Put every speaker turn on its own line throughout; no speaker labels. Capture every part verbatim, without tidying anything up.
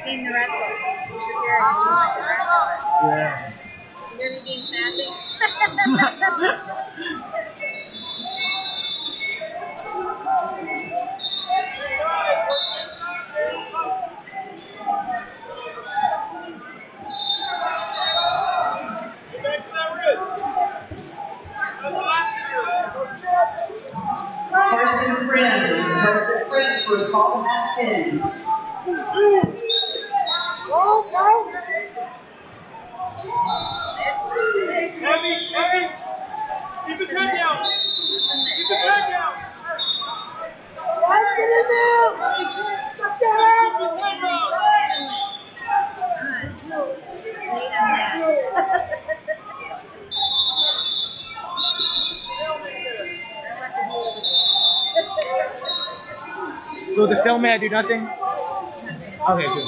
Being the wrestler.
Yeah.
You hear me being sassy?
Carson Friend. Carson Friend, first call at ten.
Heavy, heavy. Keep his head down. Keep his head down.
Let's get in there. Let's get in.
So the stalemate, I do nothing? Okay, good.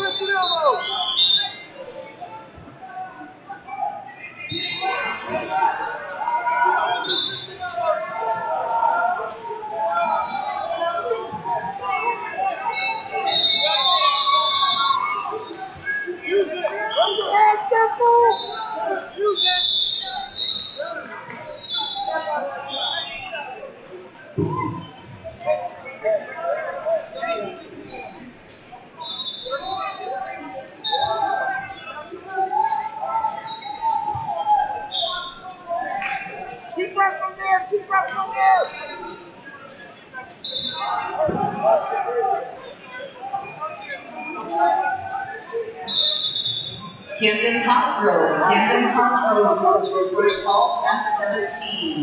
Keep right from there. Keep right from there.
Camden Cosgrove. Camden Cosgrove is your first call at seventeen.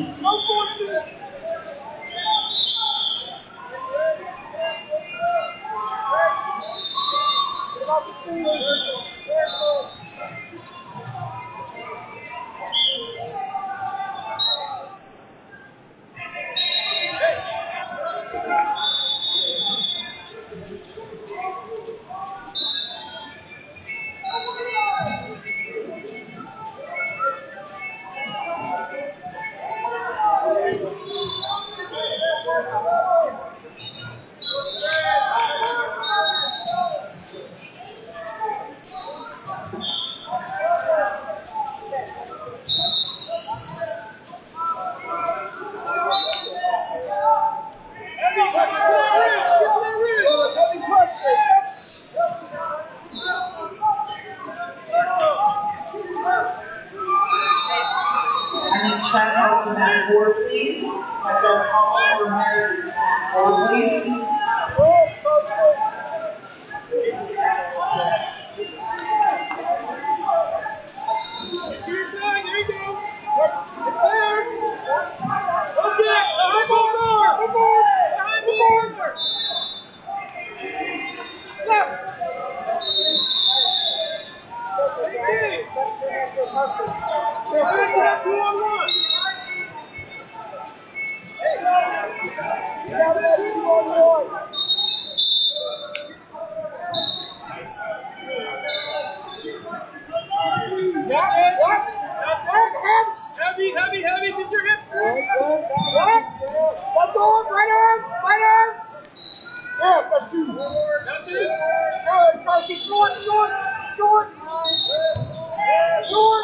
I need track out to that four, please. I've got all over American track four, please.
Heavy, heavy, heavy, get your hips.
Let's go, right arm, right arm. Yeah, that's two.
That's it.
Good, Carson, short, short, short. Short.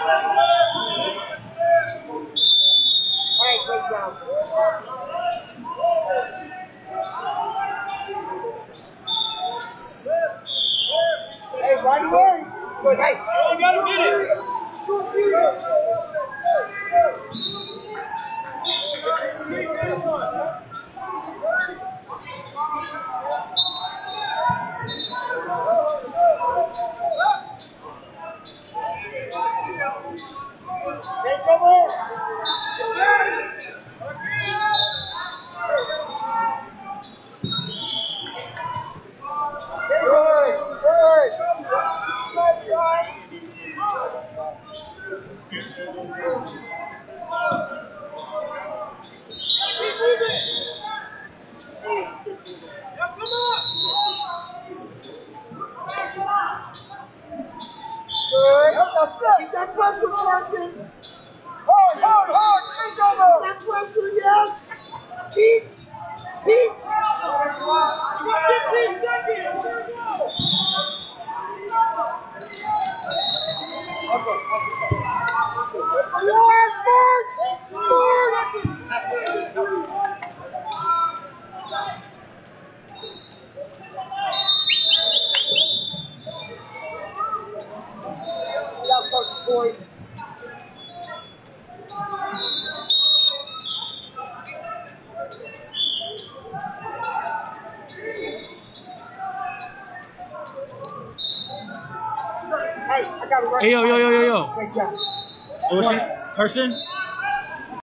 All right, great job. Hey, right away. Good, hey.
You gotta get it.
Short period. Hey, come on. Good, good. Good, John.
Keep moving. Yeah, come on.
Good. Keep that pressure working. Hard, hard, hard. Take over. That pressure, yes. Heat. Heat.
You got fifteen seconds. Here we go.
Hey, yo, yo, yo, yo, yo. Oh, what's it? Carson?